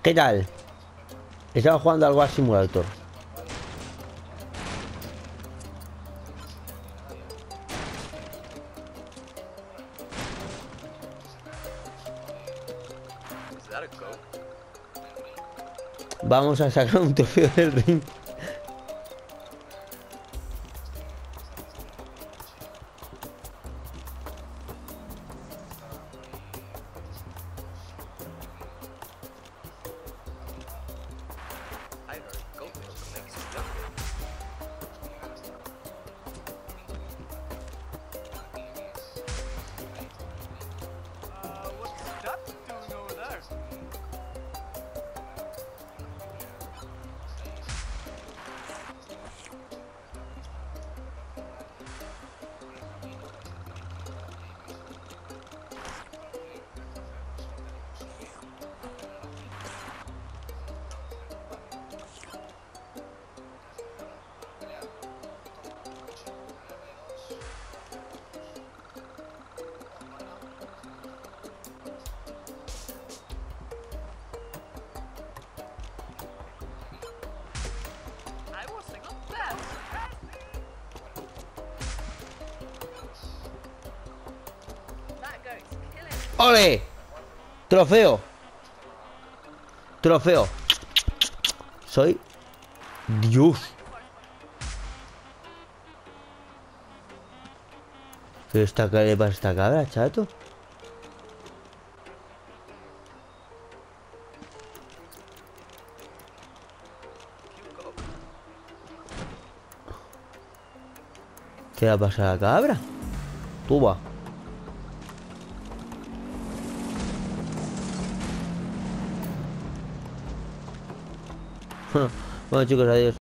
¿Qué tal? Estaba jugando al War Simulator. Is that a Coke? Vamos a sacar un trofeo del ring. I heard goat milk makes you younger. What's that doing over there? I was thinking that. That goat's killing it. ¡Ole! Trofeo. Trofeo. Soy Dios. ¿Qué está qué le pasa a esta cabra, chato? Cute Coke. ¿Qué le ha pasado a la cabra? Tú va. Bueno, chicos, adiós.